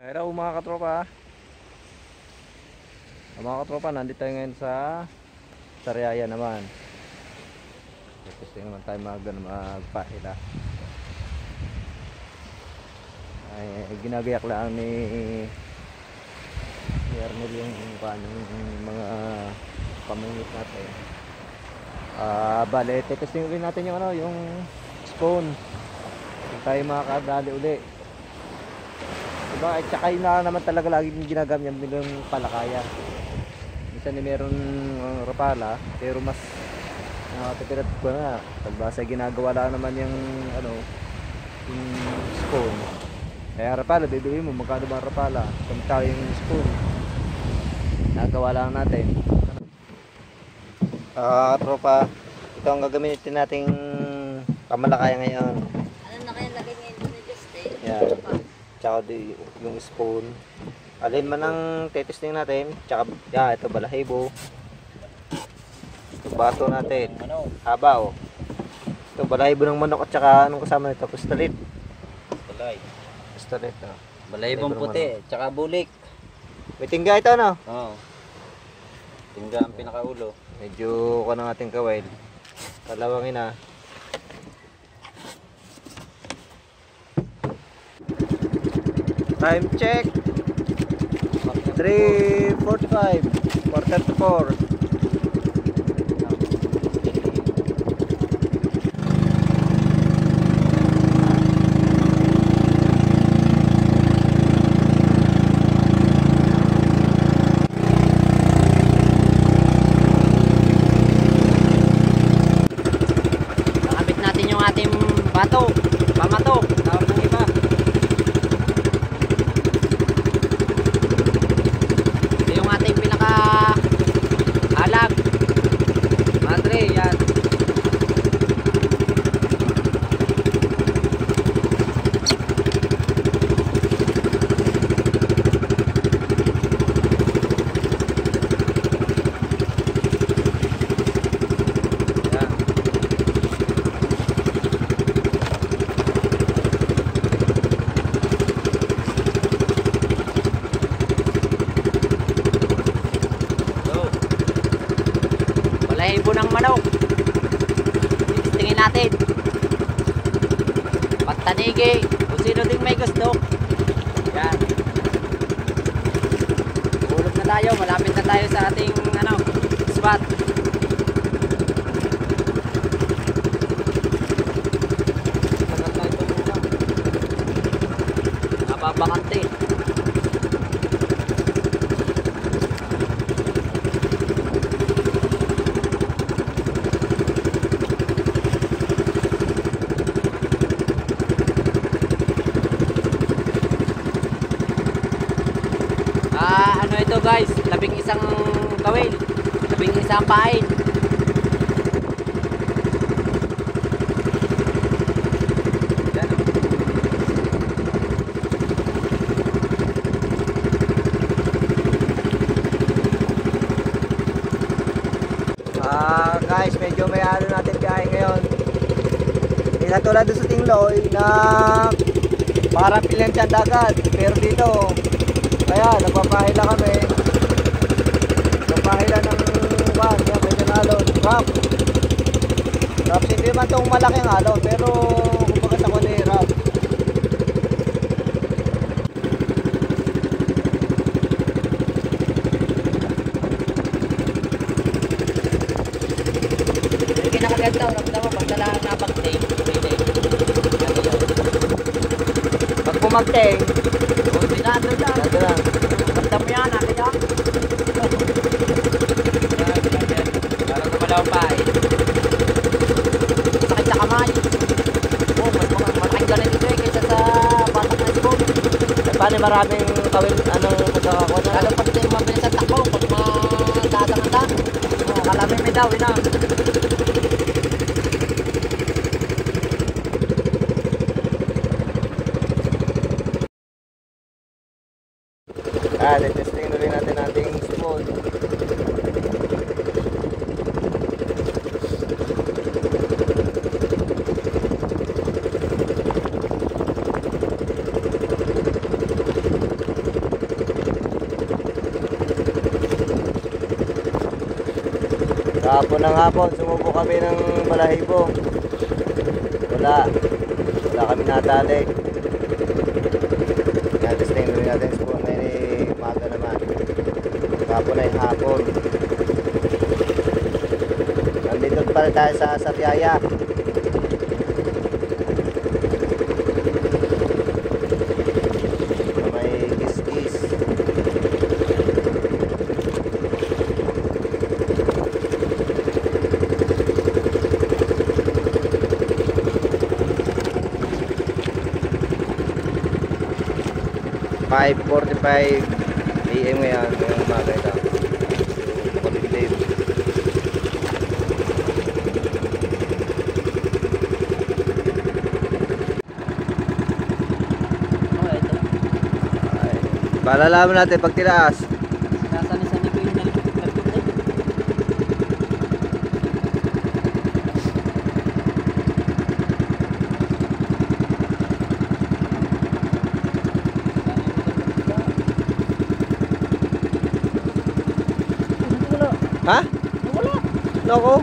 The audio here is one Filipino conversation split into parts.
Hello mga katropa. Mga katropa, nandito tayo ngayon sa Sariaya naman. Gusto naman tayo magpahila. Ay, ginagayak lang ni Arnel yung mga pamungit natin. Bale, testing ulit natin yung yung spoon. Kung tayo makakadali uli. Diba, at saka yun na naman talaga lagi yung ginagamit nilang palakaya. Minsan meron rapala, pero mas nakatipirat ko na. Pagbasa ginagawa lang naman yung yung spoon. Kaya rapala, bibili mo, magkano ba ang rapala? Kamta yung spoon. Nagawa lang natin. Tropa, ito ang gagamitin nating pamalakaya ngayon. Ano na kaya lagay ngayon ni Justin? Yan. Tsaka yung spoon. Alin man ang testing natin. Tsaka ito balahibo. Ito bato natin. Haba Ito balahibo ng manok at tsaka anong kasama nito? Pustalit. Pustalit. Balahibong puti, tsaka bulik. May tingga ito Oo. Tingga ang pinakaulo. Medyo ng ating kawel. Kalawangin Time check 3:45, quarter to 4. Nakabit natin yung ating bato, pamato, tawag ng iba. Ito yung ating pinaka alag. Madre, yan. Balahibo ng manok. Tingin natin. Pantanigi. Kung sino ding may gusto. Yan. Ulog na tayo. Malapit na tayo sa ating spot. Sagat na ito muna. Nababakante. Ito guys, 11 kawil, 11 pain. Yan. Guys, medyo may natin biyahe ngayon. Hindi na tulad sa Tingloy na parang pilang dyan dagat. Pero dito, kaya nagpapahila kami. Nagpapahila ng van, yan, medyo nalon. Rap. Raps, hindi man itong malaking alon, pero kumbaga sa kuni rap. Yung kinakaganda, ramdam mo, pag dala na pag-take, Pag pumagteng, sinado lang. natin lang. Ramdam mo yan, nakita? Parang gumalaw pa eh. Sakit sa kamay. Oh, mas malaking ganun ito eh, kaysa sa batak na spoon. Paano maraming kawin, pagkakakuha na? Lalo pag ito mabilis ang takbo, pag madadang-andang. Oh, kalamin may daw, ina. Testing ulit natin ating spoon. Kahapon ng hapon, sumubo kami ng balahibo. Wala kami nadali. Kaya testing gawin natin spoon. May maga naman. Kahapon ay hapon. Nandito pa rin tayo sa Sariaya. May kiss-kiss. .45 AM ngayon, ngayong umaga ito. Kulilim. Oh, ito. Malalaman natin pag tinaas. Sasani-sani ko yung nalipot ay. Ha? Wala. Loko?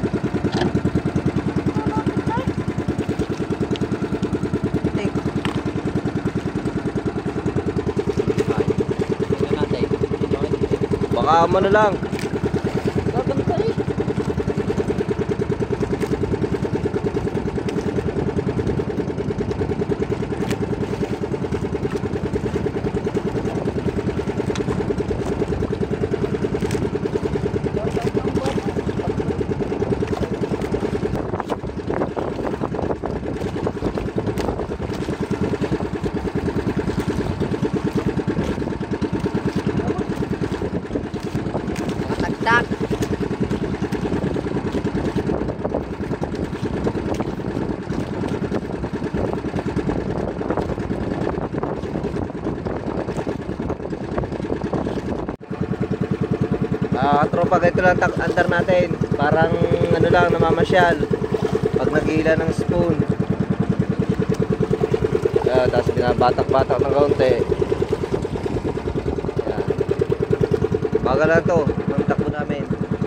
Baka ano lang. Gaganda eh. Nakatagtag. Tropa, ganito lang andar natin. Parang ano lang, namamasyal. Pag nagila ng spoon. Tapos binabatak-batak ng kaunti. Ayan. Baga lang to, ang takbo namin.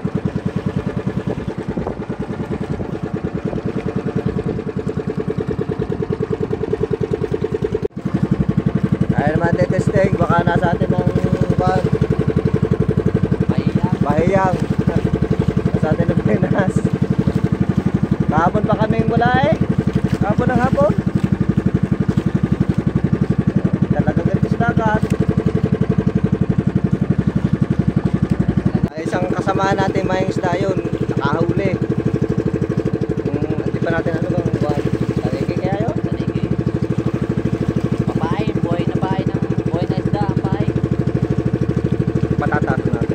Ayaw naman testing, baka nasa atin ng bahiyang. Nasa atin ng Pinas. Kahapon pa kaming wala eh. Kahapon ng hapon. Talaga ganito sa dagat. Isang kasama natin may isda yun. Nakahuli. Hindi pa natin ano bang buwan. Taligi kaya yun? Taligi. Papain, buhay na pain ng buhay na isda, ang pain. Patatato natin.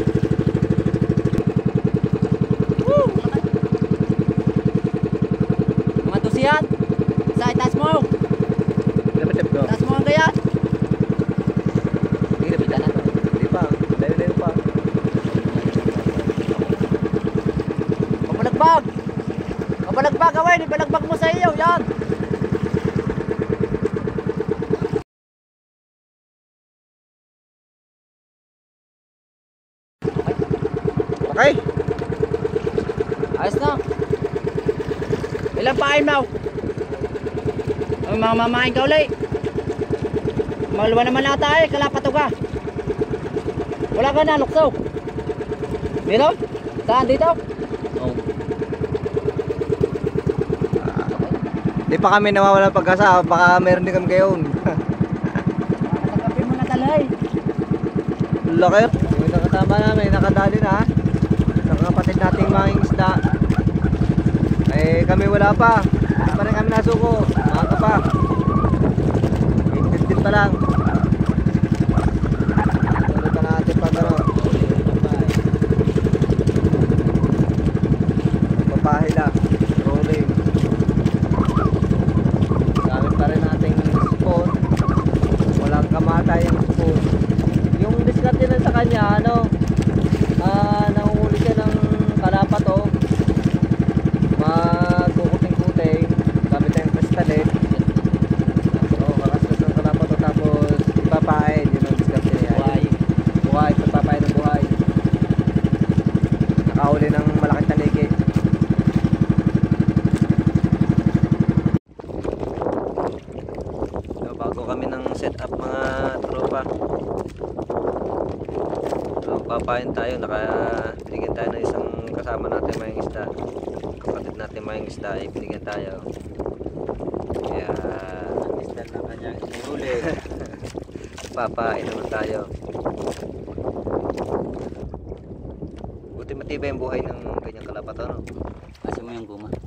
Mga tusiyan. Sa itas mo. Lapit-lapit ko. Itas mo ang gaya. Hindi na to. Hindi pa. Layo-layo pa. Pabalagbag. Pabalagbag, away. Ibalagbag mo sa iyo. Yan. Okay. Ayos na. Ilang pain mo? Ang mga mamain ka ulit. Maluwa naman nata eh. Kalapato ka. Wala ka na, lukso. Meron? Saan dito? Oh. Di pa kami nawawala ng pag-asa. Baka meron din kami ngayon. Nakatagapin mo na talay. Laki. Yung nakasama namin, nakadali na. Sa kapatid nating mga isda. Eh kami wala pa. Hindi pa rin kami nasuko. Maaga pa. 8:15 pa lang. Tuloy pa natin pag ano. Papahila. Rolling. Gamit pa rin nating spoon. Walang kamatay yung spoon. Yung diskarte na sa kanya, ano, nanguhuli siya ng kalapato. Magkukuting-kuting. Gamit tayong kristalit. So, kakaskas ng kalapato tapos ipapain. Yun ang diskarte niya. Buhay. Buhay, ipapain ng buhay. Nakahuli ng malaking talit. set up mga tropa. So, papain tayo, binigyan tayo ng isang kasama natin mayang isda. Kapatid natin mayang isda ay binigyan tayo. Kaya Isda na kanyang sinuli. papain naman tayo. Buti matibay ang buhay ng ganyang kalapat, ano? Kasi mo yung guma.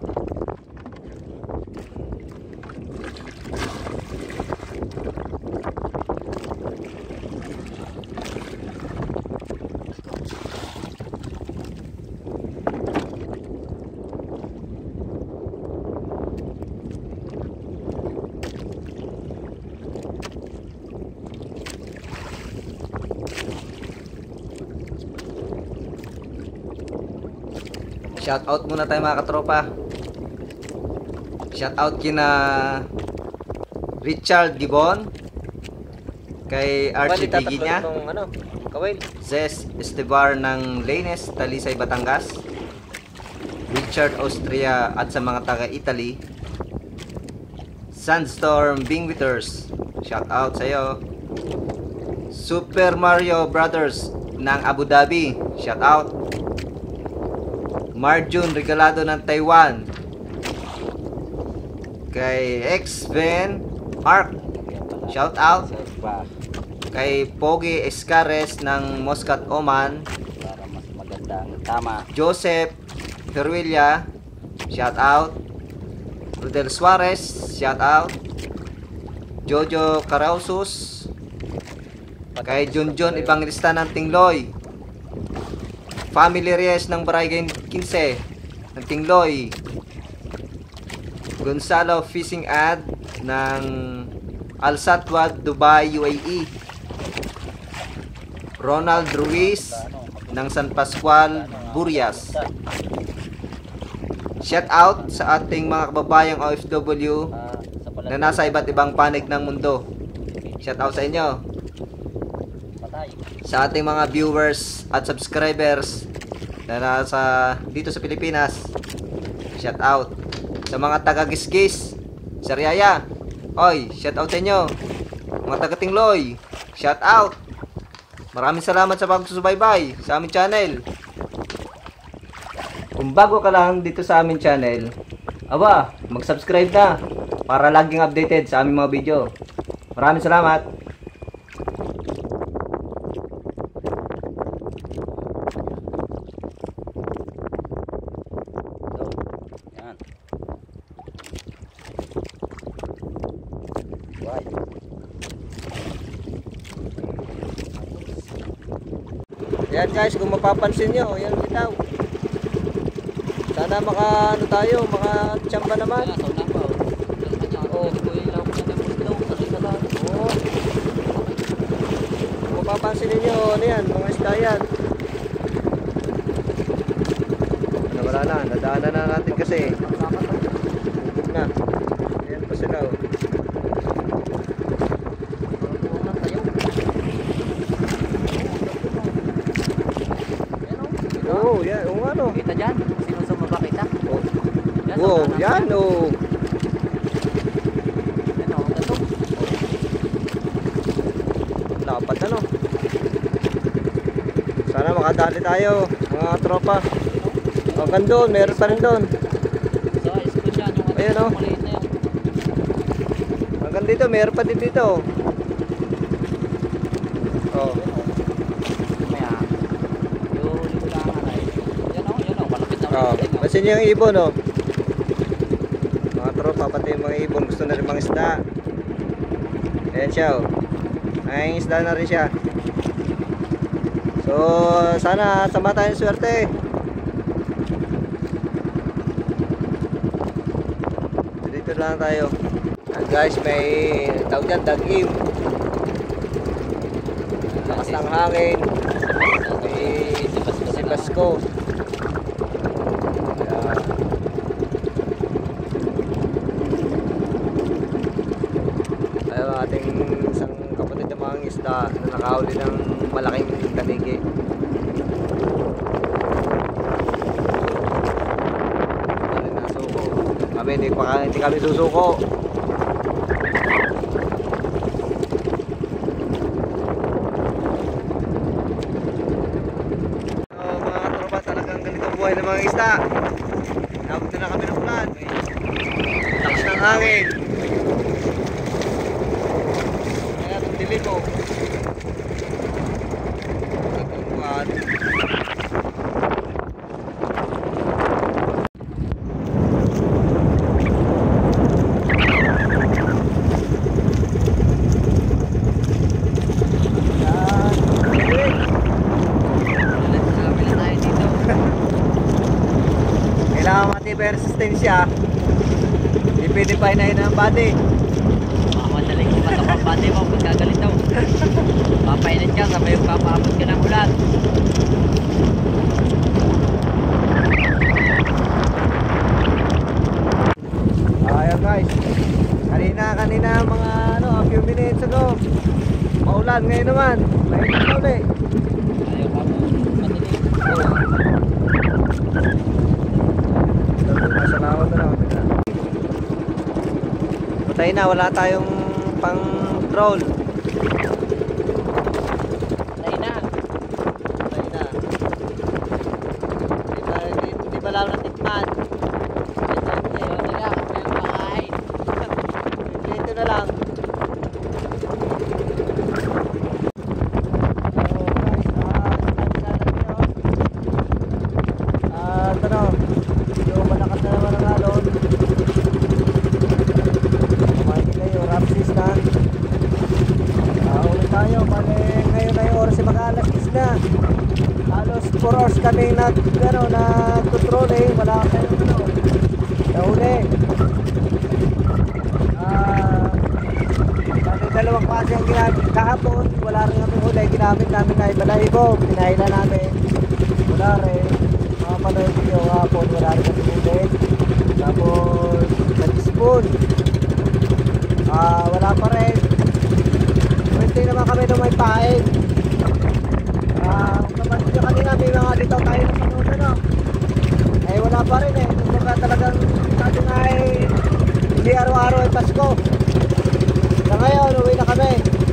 Shout out muna tayo mga katropa. Shout out kina Richard Gibon, kay Archie Biginya, Ano, kawil. Zes Estebar ng Lanes, Talisay, Batangas, Richard Austria at sa mga taga Italy, Sandstorm Bingwitters, shout out sa iyo. Super Mario Brothers ng Abu Dhabi, shout out. Marjun Regalado ng Taiwan, kay X-Ben Arc, shout out. Kay Pogi Escares ng Muscat, Oman, Para mas maganda. Tama. Joseph Ferwilla, shout out. Rodel Suarez, shout out. Jojo Carausus, kay Junjun Evangelista ng Tingloy, Family Reyes ng Barangay 15 ng Tingloy, Gonzalo Fishing Ad ng Al Satwad, Dubai, UAE, Ronald Ruiz ng San Pascual, Burias. Shout out sa ating mga kababayang OFW na nasa iba't ibang panig ng mundo. Shout out sa inyo. Sa ating mga viewers at subscribers na nasa dito sa Pilipinas, shout out. Sa mga taga Gisgis, Sariaya, oy, shout out sa inyo. Mga taga Tingloy, shout out. Maraming salamat sa pagsusubaybay sa aming channel. Kung bago ka lang dito sa aming channel, aba, mag-subscribe na para laging updated sa aming mga video. Maraming salamat. Yan. Yan guys, kung mapapansin nyo, yan bitaw. Sana maka ano tayo, maka tsamba naman. Oo. Kung mapapansin niyo, ano yan, mga isda yan. Wala na, nadaanan na natin kasi. Hugog na. Ayan pa sila oh. Oo, yan, oo nga no. Kita dyan? Sino sa baba kita? Oo, yan oh. Yan o, ito. Lapat na no. Sana makadali tayo, mga tropa. Hanggang doon, meron pa rin doon. Sa school yan, yung Ayan, oh. maliit na yun. Hanggang dito, meron pa din dito. Oh. Maya, yung libulangan ay. Yan o, malapit na. Oh. Masin niyo yung ibon oh. Mga tropa, pati yung mga ibon, gusto na rin mga isda. Ayan siya oh. Ay, isda na rin siya. So, sana sama tayong swerte. Dito lang tayo. Guys, may tawag dyan, dag-im. Lakas ng hangin. May sipasko. Tayo ating isang kapatid ng mga isda na nakahuli ng malaking kanigi. Kami hindi kami susuko. mga isda. Nabot na kami ng ulan. Lakas ng hangin. Kaya itong dilim mo. Nagtungkuhan. Kailangan matibay resistensya. Hindi pwede pa hinahin ang body. Madaling kumatok ang bate mo pag gagalit daw. Papainit ka, sabay yung papaabot ka ng ulan. Ayan guys. Kanina mga a few minutes ago. Maulan ngayon naman. Mainit na ulit. Ayaw pa mo, madilim. Masalamat na lang. Patay na, wala tayong pang troll. Tayo na. Patay na. Hindi pa lang natikman. Ayaw nila, may pakain. Ito na lang. Medyo malakas na naman ang alon. Kumain na yung rapsis na. Ulit tayo. Ngayon na yung oras ay mag-alas na. Halos 4 hours kami nag-tutrole. Wala kayong nahuli. Dalawang klase ang ginamit kahapon. Wala rin kami huli. Ginamit namin na ibalahibo. Pinahila namin. Wala rin. Panood video hapon, wala rin kami huli. Tapos nag-spoon, wala pa rin. Pwede naman kami na may pain. Kung naman nyo kanina may mga ditaw tayo ng panood eh wala pa rin eh. Kung talagang sabi nga eh hindi araw-araw ay Pasko. Na ngayon uwi na kami.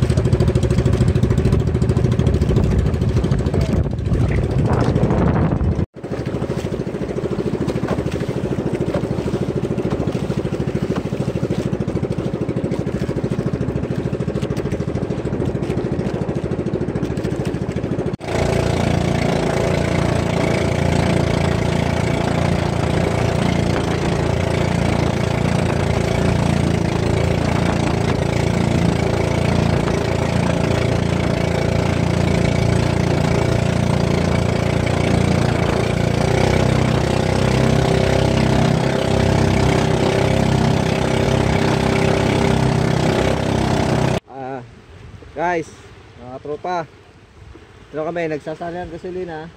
Guys, mga tropa. Dito kami, nagsasalihan gasolina.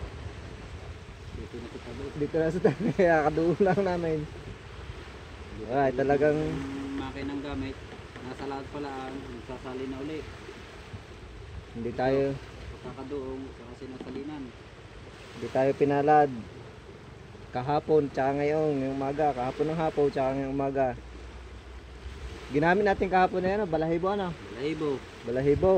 Dito na sa tabi, kaya kadulo lang namin. Ay, talagang Makinang gamit. Nasa lahat pala ang nagsasali na uli. hindi tayo Kakadoong sa sinasalinan. hindi tayo pinalad. Kahapon, tsaka ngayong umaga. Kahapon ng hapon, tsaka ngayong umaga. Ginamit natin kahapon na yan, balahibo ano? Balahibo. Balahibo.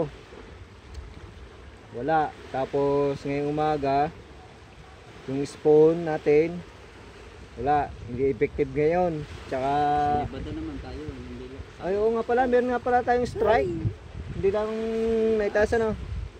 Wala. Tapos ngayong umaga, yung spoon natin, wala. Hindi effective ngayon. Tsaka Ibada naman tayo. Hindi lang. ay, oo nga pala, meron nga pala tayong strike. Hindi lang naitaas ano.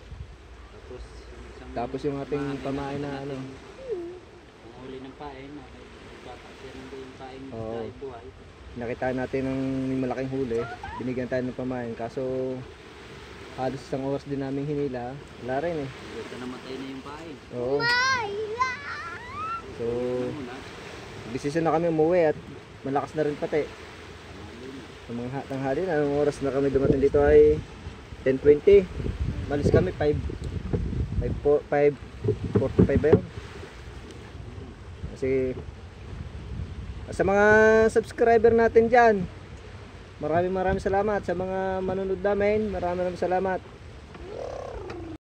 Tapos yung ating pamain na ano. Ang huli ng pain. Nagpapasya ng yung pain Oo. sa buhay. Nakita natin ng may malaking huli. Binigyan tayo ng pamain. Kaso halos isang oras din namin hinila. Wala rin eh. Ito namatay na yung pain. Oo. So, decision na kami umuwi at malakas na rin pati. Sa mga tanghali na, anong oras na kami dumating dito ay 10:20. Malis kami 5:45 ba yun? Kasi sa mga subscriber natin dyan, maraming salamat. Sa mga manonood namin, maraming salamat.